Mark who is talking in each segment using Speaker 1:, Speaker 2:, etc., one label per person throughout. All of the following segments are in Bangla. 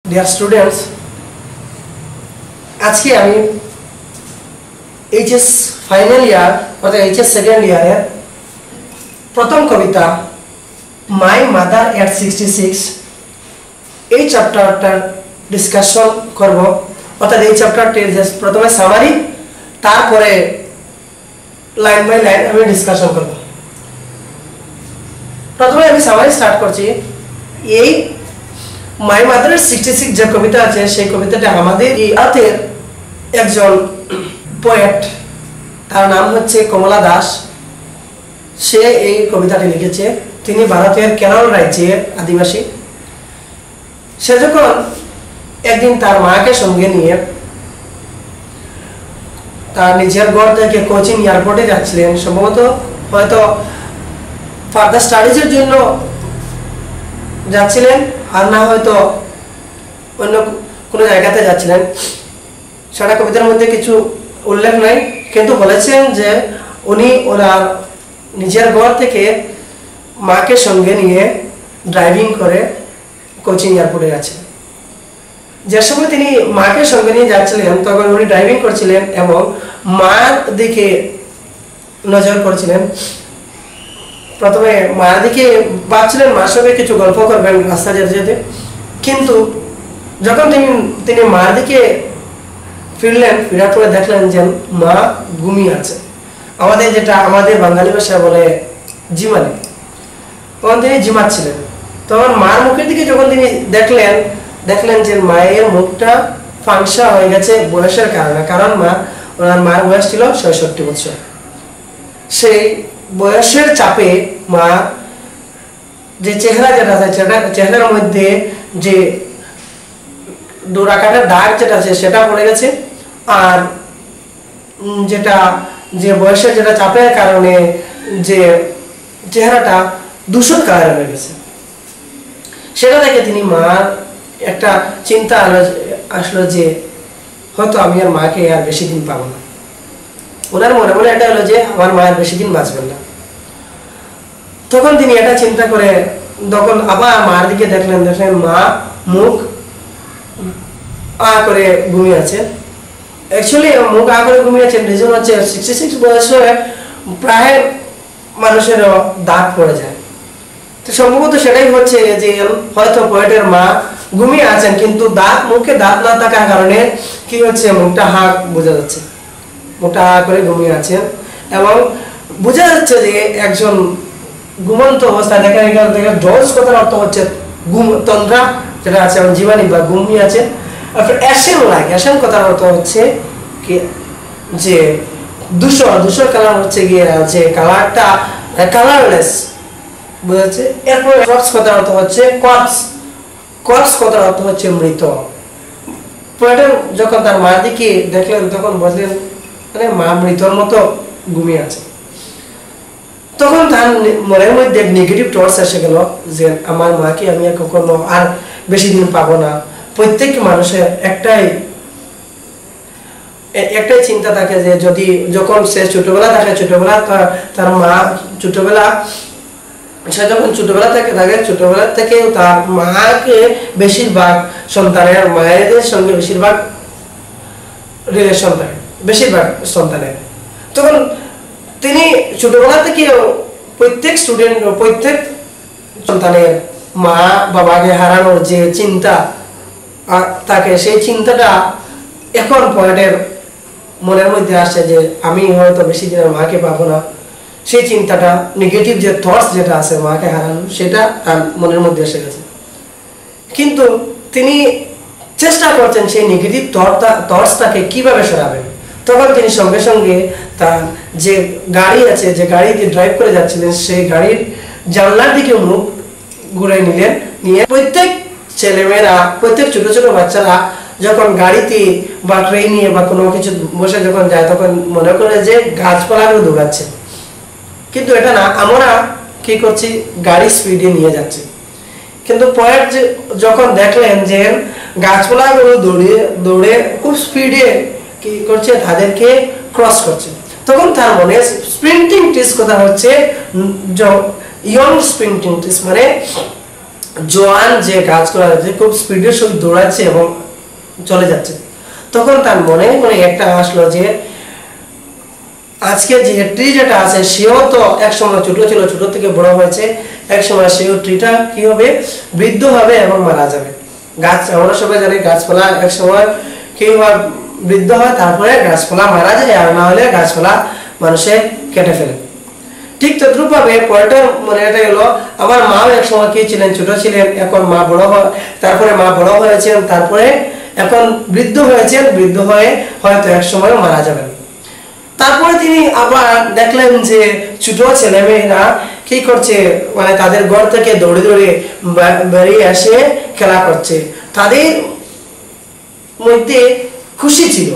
Speaker 1: ডিয়ার স্টুডেন্টস, আজকে আমি এইচএস ফাইনাল ইয়ার অর্থাৎ এইচএস সেকেন্ড ইয়ারের প্রথম কবিতা মাই মাদার এট 66 এই চ্যাপ্টারটার ডিসকাশন করব। অর্থাৎ এই চ্যাপ্টারটির প্রথমে সামারি, তারপরে লাইন বাই লাইন আমি ডিসকাশন করব। প্রথমে আমি সামারি স্টার্ট করছি। এই মাই মাদার 66 যে কবিতা আছে সেই কবিতাটা আমাদের ভারতের একজন পোয়েট, তার নাম হচ্ছে কমলা দাস। সে এই কবিতাটি লিখেছে। তিনি ভারতের কেরল রাজ্যের আদিবাসী। সে যখন একদিন তার মাকে সঙ্গে নিয়ে তার নিজের ঘর থেকে কোচিং এয়ারপোর্টে যাচ্ছিলেন, সম্ভবত হয়তো ফার্দার স্টাডিজের জন্য যাচ্ছিলেন, আর না হয়তো অন্য কোনো জায়গাতে যাচ্ছিলেন, সেটা কবিতার মধ্যে কিছু উল্লেখ নাই, কিন্তু বলেছেন যে উনি ওনার নিজের ঘর থেকে মাকে সঙ্গে নিয়ে ড্রাইভিং করে কোচিং এয়ারপোর্টে যাচ্ছেন। যে সময় তিনি মাকে সঙ্গে নিয়ে যাচ্ছিলেন তখন উনি ড্রাইভিং করছিলেন এবং মার দিকে নজর করছিলেন। প্রথমে মার দিকে ভাবছিলেন মার সঙ্গে কিছু গল্প করবেন রাস্তা যেতে যেতে, কিন্তু যখন তিনি মার দিকে ফিরলেন, ফেরার পরে দেখলেন যে মা ঘুমিয়ে আছে। আমাদের বাঙালি ভাষায় বলে জিমানি। তখন তিনি জিমাচ্ছিলেন। তখন মার মুখের দিকে যখন তিনি দেখলেন যে মায়ের মুখটা ফাংশা হয়ে গেছে বয়সের কারণে, কারণ ওনার মার বয়স ছিল ৬৬ বছর। সেই বয়সের চাপে মা যে চেহারা যেটা আছে চেহারার মধ্যে যে ডোরাকাটার দাগ যেটা আছে সেটা পড়ে গেছে, আর যে বয়সের যেটা চাপের কারণে যে চেহারাটা দূষণ কালার হয়ে গেছে। সেটা দেখে তিনি মার একটা চিন্তা আসলো যে হয়তো আমি আর মাকে আর বেশি দিন পাবো না। ওনার মনে মনে এটা হলো যে আমার মা আর বেশি দিন বাঁচবেন না। তখন তিনি এটা চিন্তা করে তখন আবার মার দিকে দেখলেন মা মুখ করে ঘুমিয়ে আছে। অ্যাকচুয়ালি মুখ করে ঘুমিয়ে আছেন রিজন হচ্ছে 66 বয়সে প্রায় মানুষের দাগ পড়ে যায়। তো সম্ভবত সেটাই হচ্ছে যে হয়তো পোয়েটের মা ঘুমিয়ে আছেন, কিন্তু মুখে দাঁত না থাকার কারণে কি হচ্ছে মুখটা বোঝা যাচ্ছে, মুখটা করে ঘুমিয়ে আছেন এবং বোঝা যাচ্ছে যে একজন ঘুমন্ত অবস্থায় দেখা ডজ কথার অর্থ হচ্ছে ঘুম তন্দ্রা যেটা আছে জীবাণী বা ঘুমিয়ে আছে। অ্যাশন কথার অর্থ হচ্ছে কি যে ধূসর কালার হচ্ছে গিয়ে যে কালারটা কালারলেস বুঝাচ্ছে। এরপরে কর্পস কথার অর্থ হচ্ছে কর্পস কথার অর্থ হচ্ছে মৃত। পোয়েটের যখন তার মার দিকে দেখলেন তখন বুঝলেন মানে মা মৃতর মতো ঘুমিয়ে আছে। তখন তার মনের মধ্যে নেগেটিভ থটস এসে গেল যে আমার মাকে আমি কখনো আর বেশি দিন পাবো না। প্রত্যেক মানুষের একটাই চিন্তা থাকে যে যখন সে ছোটবেলা থাকে, ছোটবেলা তার মা সে যখন ছোটবেলা থেকে থাকে, ছোটবেলা থেকে তার মাকে বেশিরভাগ সন্তানের মায়েদের সঙ্গে বেশিরভাগ রিলেশন থাকে, বেশিরভাগ সন্তানের। তখন তিনি ছোটবেলা থেকে প্রত্যেক সন্তানের মা বাবাকে হারানোর যে চিন্তা তাকে, সেই চিন্তাটা এখন পোয়েটের মনের মধ্যে আসছে যে আমি হয়তো বেশি দিনের মাকে পাবো না। সেই চিন্তাটা নেগেটিভ যে থটস যেটা আছে মাকে হারানো, সেটা তার মনের মধ্যে এসে গেছে। কিন্তু তিনি চেষ্টা করছেন সেই নেগেটিভ থটসটাকে কিভাবে সরাবেন। তখন তিনি সঙ্গে সঙ্গে তার যে গাড়ি আছে, যে গাড়ি দিয়ে ড্রাইভ করে যাচ্ছিলেন, সেই গাড়ির জানলার দিকে মুখ ঘুরে নিয়ে প্রত্যেক ছেলেমেয়েরা, প্রত্যেক ছোট ছোট বাচ্চারা যখন গাড়িতে বা ট্রেনে বা কোনো কিছু বসে যখন যায় তখন মনে করে যে গাছপালাগুলো দৌড়াচ্ছে, কিন্তু এটা না, আমরা কি করছি গাড়ি স্পিডে নিয়ে যাচ্ছি। কিন্তু পোয়েট যখন দেখলেন যে গাছপালাগুলো দৌড়ে খুব স্পিডে কি করছে তাদেরকে ক্রস করছে, তখন তার মনে স্প্রিন্টিং টিস কথা হচ্ছে ইয়ং স্প্রিন্টিং টিস, মানে জোয়ান যে গাছগুলো আছে খুব স্পিডের সঙ্গে দৌড়াচ্ছে এবং চলে যাচ্ছে, তখন তার মনে মনে একটা আসলো যে আজকে যে ট্রি যেটা আছে সেও তো এক সময় ছোট ছিল, ছোট থেকে বড় হয়েছে, এক সময় সেও ট্রিটা কি হবে, বৃদ্ধ হবে এবং মারা যাবে। গাছ আমরা সবাই জানি গাছপালা এক সময় কি হয়, বৃদ্ধ হয়, তারপরে গাছপালা মারা যায়, আর না হলে গাছপালা মানুষে কেটে ফেলে। ঠিক তদ্রুপ ভাবে পরেটা মনে এটা গেল, আমার মাও এক সময় কি ছিলেন, ছোট ছিলেন, এখন মা বড় হয়, তারপরে মা বড় হয়েছেন, তারপরে এখন বৃদ্ধ হয়েছেন, বৃদ্ধ হয়ে হয়তো এক সময় মারা যাবেন। তারপরে তিনি আবার দেখলেন যে ছোট ছেলেমেয়েরা কি করছে, মানে তাদের ঘর থেকে দৌড়ে দৌড়ে বেরিয়ে এসে খেলা করছে, তাদের মধ্যে খুশি ছিল।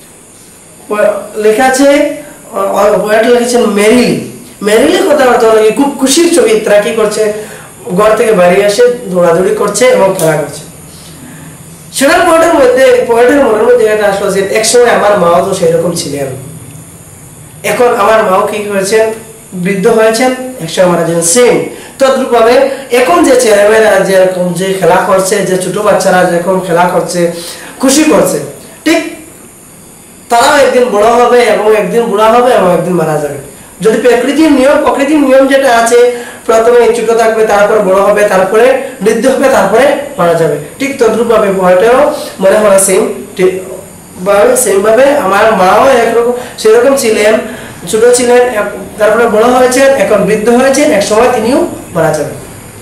Speaker 1: লেখা আছে, লিখেছেন মেরিলি, মেরিলি কথাবার্তা হলো খুব খুশির ছবি, তারা কি করছে, ঘর থেকে বেরিয়ে এসে দৌড়াদৌড়ি করছে এবং খেলা করছে। সেটা পোয়েটের মনের মধ্যে এটা আসলো যে একসময় আমার মাও তো সেরকম ছিলেন, এখন আমার মাও কি হয়েছেন, বৃদ্ধ হয়েছেন, একসময় মারা যাবেন। সেম তদ্রুপ ভাবে এখন যে ছেলেমেয়েরা যেরকম যে খেলা করছে, যে ছোট বাচ্চারা যেরকম খেলা করছে, খুশি করছে, ঠিক তারাও একদিন বড় হবে এবং একদিন বুড়া হবে এবং একদিন মারা যাবে। যদি প্রকৃতির নিয়ম যেটা আছে, প্রথমে ছোট থাকবে, তারপর বড় হবে, তারপরে বৃদ্ধ হবে, তারপরে মারা যাবে, ঠিক তদ্রুপ ভাবে বয়টাও মনে হয় সেম ভাবে আমার মাও একরকম সেরকম ছিলেন, ছোট ছিলেন, তারপরে বড় হয়েছেন, এখন বৃদ্ধ হয়েছেন, এক সময় তিনিও মারা যাবেন।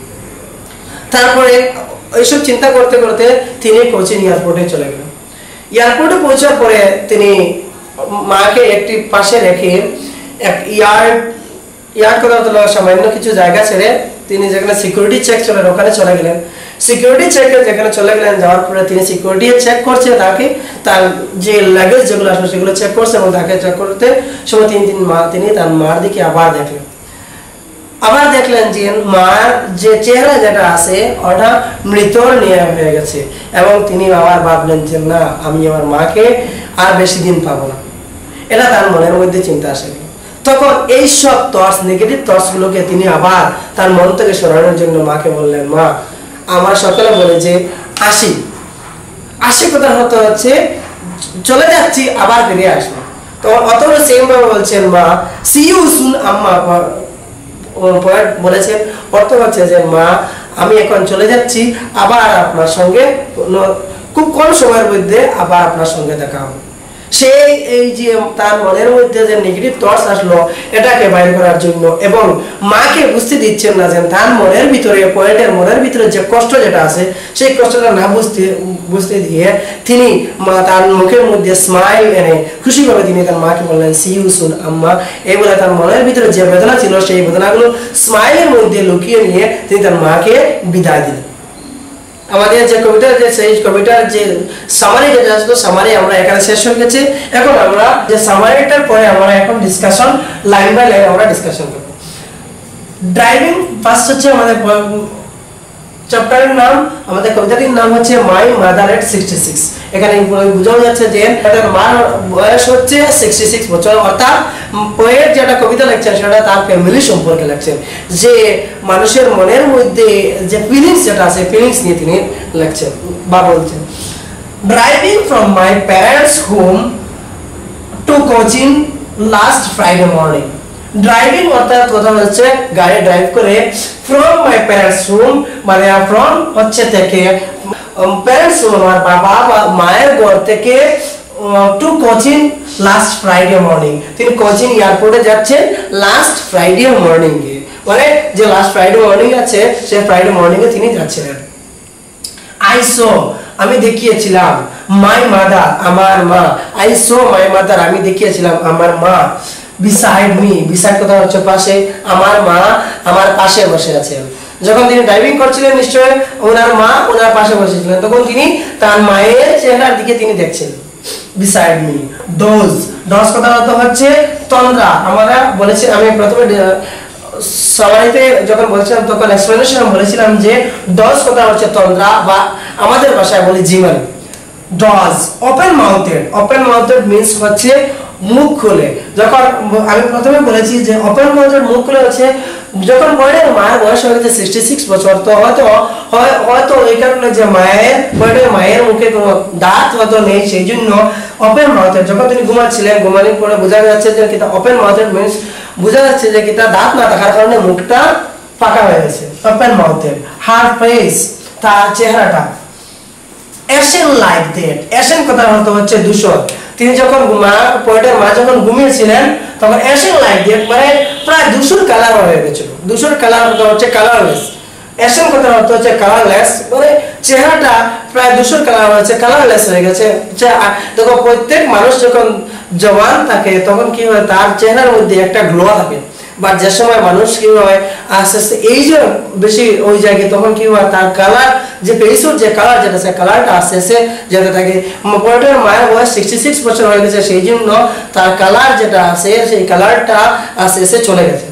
Speaker 1: তারপরে এইসব চিন্তা করতে করতে তিনি কোচিন এয়ারপোর্টে চলে গেলেন। এয়ারপোর্টে পৌঁছার পরে তিনি মাকে একটি পাশে রেখে এক ইয়ার্ড কথা সামান্য কিছু জায়গা ছেড়ে তিনি যেখানে সিকিউরিটি চেক চলে ওখানে চলে গেলেন। সিকিউরিটি চেকের যেখানে চলে গেলেন, যাওয়ার পরে তিনি সিকিউরিটি চেক করছে, তাকে তার যে লাগেজ যেগুলো আসলে সেগুলো চেক করছে, এবং তাকে চেক করতে সময় তিনি তার মার দিকে আবার দেখলেন যে মার যে চেহারা যেটা আছে ওটা মৃতর নিয়ে হয়ে গেছে, এবং তিনি আবার ভাবলেন যে না, আমি আমার মাকে আর বেশি দিন পাবো না। এটা তার মনের মধ্যে চিন্তা আসে। তখন এই সব থটস, নেগেটিভ থটস গুলোকে তিনি আবার তার মন থেকে সরানোর জন্য মাকে বললেন, মা আমার সকালে বলে যে আসি কথা হচ্ছে চলে যাচ্ছি, আবার ফিরে আসবো। তখন অতটা সেম ভাবে বলছেন মা, সি ইউ সুন আম্মা। পোয়েট বলেছেন, অর্থ হচ্ছে যে মা আমি এখন চলে যাচ্ছি, আবার আপনার সঙ্গে খুব কম সময়ের মধ্যে আবার আপনার সঙ্গে দেখা হবে। সেই এই যে তার মনের মধ্যে যে নেগেটিভ থটস আসলো, এটাকে বাইর করার জন্য, এবং মাকে বুঝতে দিচ্ছেন না যে তার মনের ভিতরে, পোয়েটের মনের ভিতরে যে কষ্ট যেটা আছে, সেই কষ্টটা না বুঝতে দিয়ে তিনি তার মুখের মধ্যে স্মাইল এনে খুশিভাবে তিনি তার মাকে বললেন, সি ইউ সুন আম্মা। এই বলে তার মনের ভিতরে যে বেদনা ছিল, সেই বেদনাগুলো স্মাইলের মধ্যে লুকিয়ে নিয়ে তিনি তার মাকে বিদায় দিলেন। আমাদের যে কবিতার সেই কবিতার যে সামারি যেটা আছে, সামারি আমরা এখানে শেষ হয়ে গেছে। এখন আমরা যে সামারিটার পরে আমরা এখন ডিসকাশন, লাইন বাই লাইন আমরা ডিসকাশন করব। ড্রাইভিং ফার্স্ট হচ্ছে আমাদের চ্যাপ্টারের নাম, আমাদের কবিতাটির নাম হচ্ছে মাই মাদার এট 66। এখানে বোঝানো যাচ্ছে যে তার মার বয়স হচ্ছে 66 বছর, অর্থাৎ পোয়েট যেটা কবিতা লিখছেন সেটা তার ফ্যামিলি সম্পর্কে লিখছেন, যে মানুষের মনের মধ্যে যে ফিলিংস যেটা আছে, ফিলিংস নিয়ে তিনি লিখছেন বা বলছেন। Driving from my parents home to Cochin last Friday morning. Driving অর্থাৎ কথা হচ্ছে গাড়ি ড্রাইভ করে, ফ্রম মাই প্যারেন্টস হোম মানে ফ্রম হচ্ছে থেকে, প্যারেন্টস হোম আমার বাবা বা মায়ের ঘর থেকে, to Cochin last Friday morning. তিনি কোচিন এয়ারপোর্টে যাচ্ছেন লাস্ট ফ্রাইডে মর্নিং এ, মানে যে লাস্ট ফ্রাইডে মর্নিং আছে সেই ফ্রাইডে মর্নিং এ তিনি যাচ্ছিলেন। আই সো আমি দেখিয়েছিলাম, মাই মাদার আমার মা, আই সো মাই মাদার আমি দেখিয়েছিলাম আমার মা, বিসাইড মি, বিসাইড কথা হচ্ছে পাশে, আমার মা আমার পাশে বসে আছেন। যখন তিনি ড্রাইভিং করছিলেন নিশ্চয় ওনার মা ওনার পাশে বসেছিলেন, তখন তিনি তার মায়ের চেহারার দিকে তিনি দেখছেন। বিসাইড মি, ডোজ কথা হচ্ছে তন্দ্রা। আমরা বলেছি, আমি প্রথমে সামারিতে যখন বলছিলাম তখন এক্সপ্লেনেশন বলেছিলাম যে ডজ কথা হচ্ছে তন্দ্রা, বা আমাদের ভাষায় বলি জীবন। ডজ ওপেন মাউথেড মিন্স হচ্ছে মুখ খুলে। যখন আমি প্রথমে বলেছি যে ওপেন মাউথেড মুখ খুলে হচ্ছে যখন পয়েটের মায়ের বয়স হয়ে গেছে 66 বছর, তো হয়তো এই কারণে যে পয়েটের মায়ের মুখে কোনো দাঁত হয়তো নেই, সেই জন্য ওপেন মাউথের, যখন তিনি ঘুমাচ্ছিলেন, ঘুমানোর পরে বোঝা যাচ্ছে যে কিতা ওপেন মাউথের মিন্স বোঝা যাচ্ছে যে কিতা দাঁত না থাকার কারণে মুখটা ফাঁকা হয়ে গেছে। ওপেন মাউথের হার ফেস, তার চেহারাটা অ্যাশেন লাইক দ্যাট। অ্যাশেন কথার অর্থ হচ্ছে ধূসর। তিনি যখন পয়েটের মা যখন ঘুমিয়েছিলেন তখন অ্যাশেন লাইক দ্যাট মানে প্রায় ধূসর কালার হয়ে গেছিল। ধূসর কালার অর্থ হচ্ছে কালারলেস। অ্যাশেন কথার অর্থ হচ্ছে কালারলেস, মানে চেহারাটা প্রায় ধূসর কালার হয়েছে, কালারলেস হয়ে গেছে। দেখো প্রত্যেক মানুষ যখন জওয়ান থাকে তখন কি হয়, তার চেহারার মধ্যে একটা গ্লো থাকে, বা যে সময় মানুষ কি হয় আস্তে আস্তে এই যে বেশি ওই জায়গায়, তখন কি হয় তার কালার যে ফেসের যে কালার যেটা সে কালারটা আস্তে আস্তে যেতে থাকে। পয়েটের মায়ের বয়স 66 বছর হয়ে গেছে, সেই জন্য তার কালার যেটা আছে সেই কালারটা আস্তে আস্তে চলে গেছে।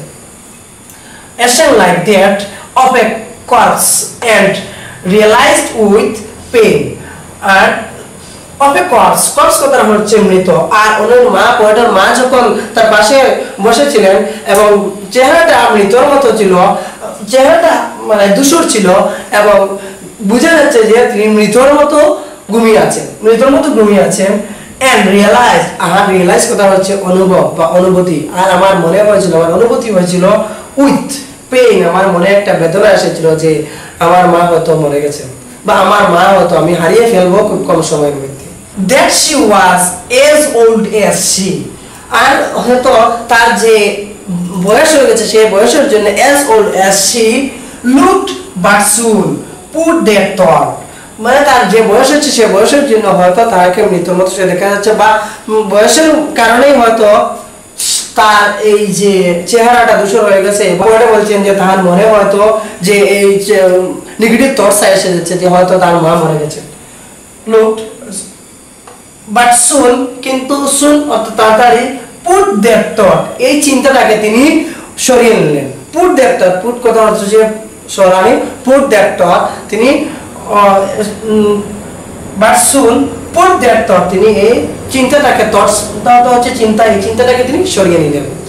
Speaker 1: Ashen like that of a corpse and realized with pain. R of a corpse, corpse কথা হচ্ছে মৃত। আর ওনার মা, পয়েটের মা যখন তার পাশে বসেছিলেন এবং চেহারাটা মৃতর মতো ছিল, চেহারাটা মানে ধূসর ছিল এবং বোঝা যাচ্ছে যে তিনি মৃতর মতো ঘুমিয়ে আছেন, মৃতর মতো ঘুমিয়ে আছেন। and realize, রিয়েলাইজ কথা হচ্ছে অনুভব বা অনুভূতি। আর আমার মনে হয়েছিল, আমার অনুভূতি হয়েছিল উইথ পেইন, আমার মনে একটা বেদনা এসেছিল যে আমার মা হয়তো মরে গেছে, বা আমার মা হয়তো আমি হারিয়ে ফেলবো খুব কম সময়ের মধ্যে। that she was as old as she, আর হয়তো তার যে বয়স হয়ে গেছে সেই বয়সের জন্য as old as she looked but soon put their thought, মানে তার যে বয়স হচ্ছে সে বয়সের জন্য হয়তো তাকে মৃত্যুর মতো সে দেখা যাচ্ছে, বা বয়সের কারণেই হয়তো তার এই যে চেহারাটা ধূসর হয়ে গেছে। বড় বলছেন যে তার মনে হয়তো যে এই নেগেটিভ থটস এসে যাচ্ছে যে হয়তো তার মা মরে গেছে। looked but soon, কিন্তু soon অর্থাৎ তাড়াতাড়ি, put their thought, এই চিন্তাটাকে তিনি সরিয়ে নিলেন। put their thought, put কথা হচ্ছে যে সরানি, put their thought তিনি but soon put their thought, তিনি এই চিন্তাটাকে, থটস হচ্ছে চিন্তা, এই চিন্তাটাকে তিনি সরিয়ে নিলেন।